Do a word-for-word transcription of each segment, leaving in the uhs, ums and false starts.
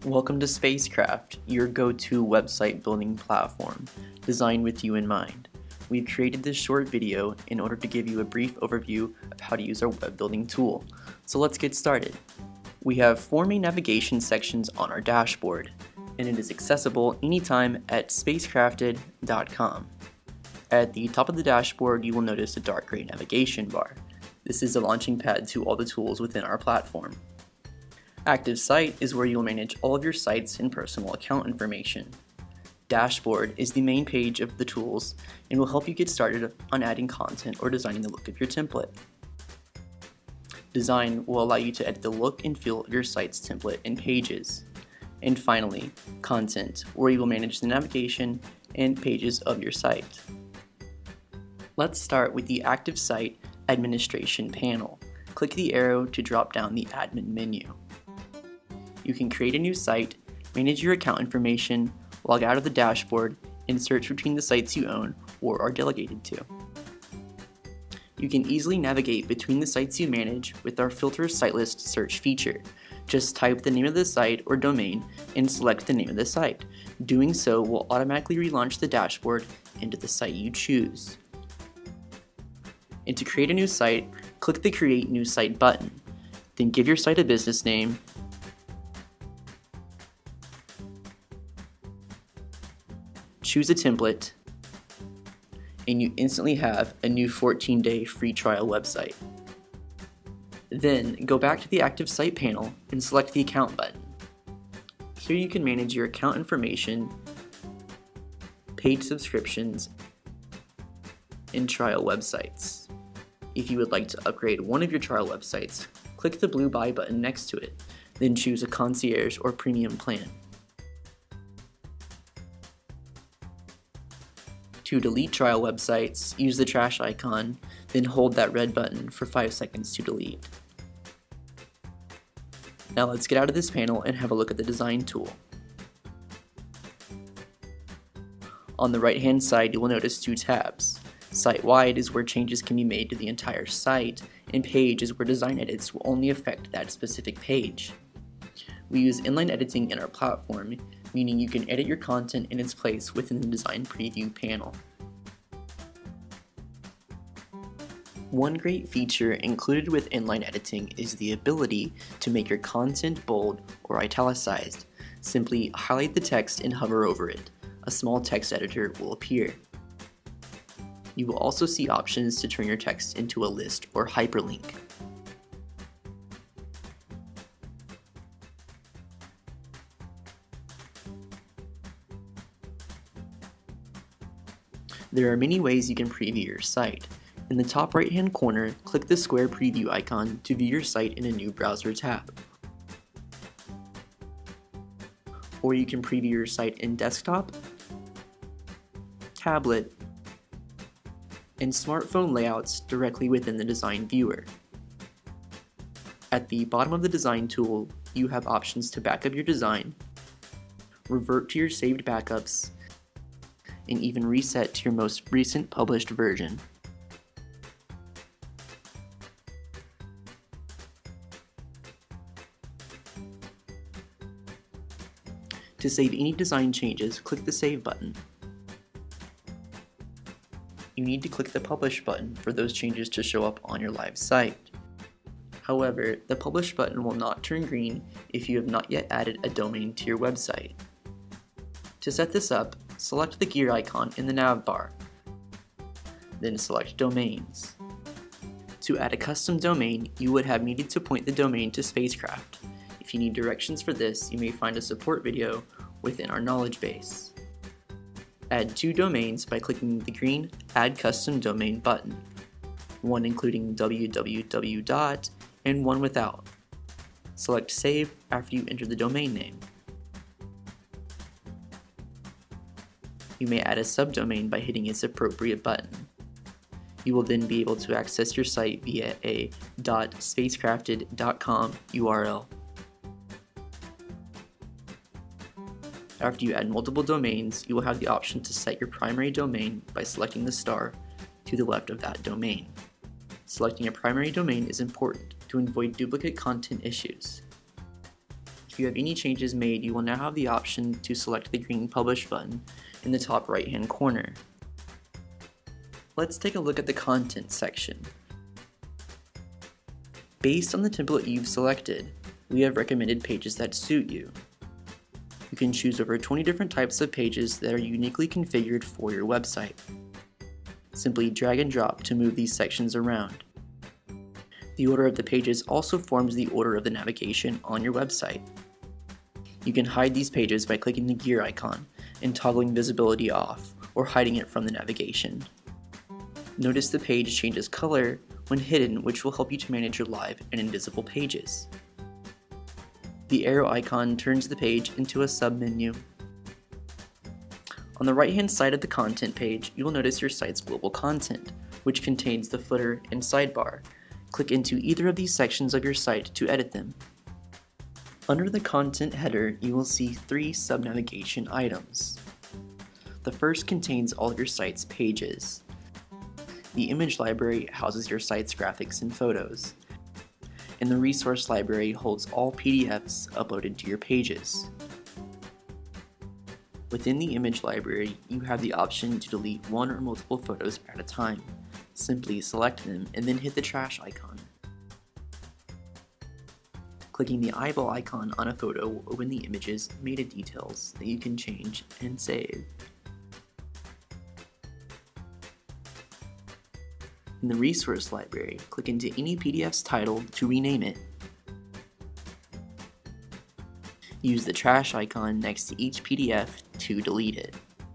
Welcome to SpaceCraft, your go-to website building platform, designed with you in mind. We've created this short video in order to give you a brief overview of how to use our web building tool. So let's get started. We have four main navigation sections on our dashboard, and it is accessible anytime at spacecrafted dot com. At the top of the dashboard, you will notice a dark gray navigation bar. This is a launching pad to all the tools within our platform. Active Site is where you'll manage all of your sites and personal account information. Dashboard is the main page of the tools and will help you get started on adding content or designing the look of your template. Design will allow you to edit the look and feel of your site's template and pages. And finally, Content, where you will manage the navigation and pages of your site. Let's start with the Active Site Administration panel. Click the arrow to drop down the Admin menu. You can create a new site, manage your account information, log out of the dashboard, and search between the sites you own or are delegated to. You can easily navigate between the sites you manage with our Filter Site List search feature. Just type the name of the site or domain and select the name of the site. Doing so will automatically relaunch the dashboard into the site you choose. And to create a new site, click the Create New Site button. Then give your site a business name, choose a template, and you instantly have a new fourteen day free trial website. Then go back to the Active Site panel and select the Account button. Here you can manage your account information, paid subscriptions, and trial websites. If you would like to upgrade one of your trial websites, click the blue Buy button next to it, then choose a concierge or premium plan. To delete trial websites, use the trash icon, then hold that red button for five seconds to delete. Now let's get out of this panel and have a look at the Design tool. On the right hand side, you will notice two tabs. Site-wide is where changes can be made to the entire site, and Page is where design edits will only affect that specific page. We use inline editing in our platform, meaning you can edit your content in its place within the Design Preview panel. One great feature included with inline editing is the ability to make your content bold or italicized. Simply highlight the text and hover over it. A small text editor will appear. You will also see options to turn your text into a list or hyperlink. There are many ways you can preview your site. In the top right hand corner, click the square preview icon to view your site in a new browser tab. Or you can preview your site in desktop, tablet, and smartphone layouts directly within the design viewer. At the bottom of the Design tool, you have options to back up your design, revert to your saved backups, and even reset to your most recent published version. To save any design changes, click the Save button. You need to click the Publish button for those changes to show up on your live site. However, the Publish button will not turn green if you have not yet added a domain to your website. To set this up, select the gear icon in the nav bar. Then select Domains. To add a custom domain, you would have needed to point the domain to SpaceCraft. If you need directions for this, you may find a support video within our knowledge base. Add two domains by clicking the green Add Custom Domain button, one including w w w dot and one without. Select Save after you enter the domain name. You may add a subdomain by hitting its appropriate button. You will then be able to access your site via a .spacecrafted dot com U R L. After you add multiple domains, you will have the option to set your primary domain by selecting the star to the left of that domain. Selecting a primary domain is important to avoid duplicate content issues. If you have any changes made, you will now have the option to select the green Publish button in the top right hand corner. Let's take a look at the content section. Based on the template you've selected, we have recommended pages that suit you. You can choose over twenty different types of pages that are uniquely configured for your website. Simply drag and drop to move these sections around. The order of the pages also forms the order of the navigation on your website. You can hide these pages by clicking the gear icon and toggling visibility off or hiding it from the navigation. Notice the page changes color when hidden, which will help you to manage your live and invisible pages. The arrow icon turns the page into a submenu. On the right hand side of the content page, you will notice your site's global content, which contains the footer and sidebar. Click into either of these sections of your site to edit them. Under the content header, you will see three sub-navigation items. The first contains all your site's pages. The image library houses your site's graphics and photos, and the resource library holds all P D Fs uploaded to your pages. Within the image library, you have the option to delete one or multiple photos at a time. Simply select them and then hit the trash icon. Clicking the eyeball icon on a photo will open the image's meta details that you can change and save. In the resource library, click into any P D F's title to rename it. Use the trash icon next to each P D F to delete it.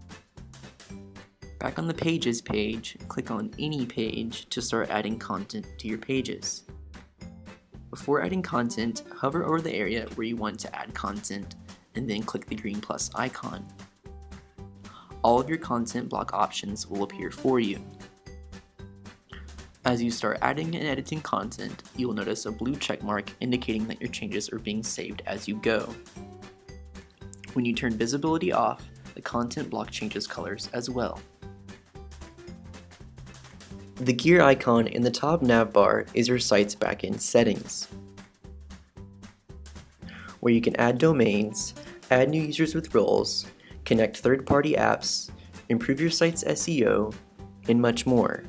Back on the Pages page, click on any page to start adding content to your pages. Before adding content, hover over the area where you want to add content, and then click the green plus icon. All of your content block options will appear for you. As you start adding and editing content, you will notice a blue check mark indicating that your changes are being saved as you go. When you turn visibility off, the content block changes colors as well. The gear icon in the top nav bar is your site's backend settings, where you can add domains, add new users with roles, connect third-party apps, improve your site's S E O, and much more.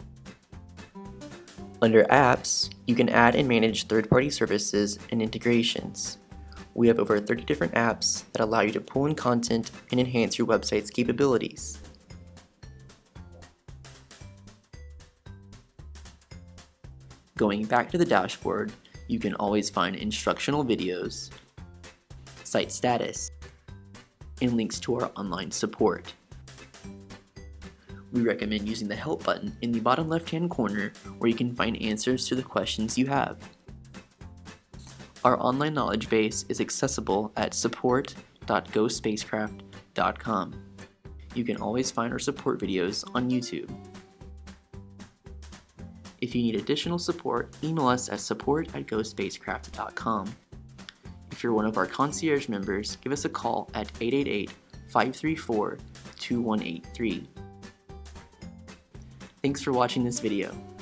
Under Apps, you can add and manage third-party services and integrations. We have over thirty different apps that allow you to pull in content and enhance your website's capabilities. Going back to the dashboard, you can always find instructional videos, site status, and links to our online support. We recommend using the Help button in the bottom left-hand corner where you can find answers to the questions you have. Our online knowledge base is accessible at support dot go spacecraft dot com. You can always find our support videos on YouTube. If you need additional support, email us at support at go spacecraft dot com. If you're one of our concierge members, give us a call at eight eight eight, five three four, two one eight three. Thanks for watching this video.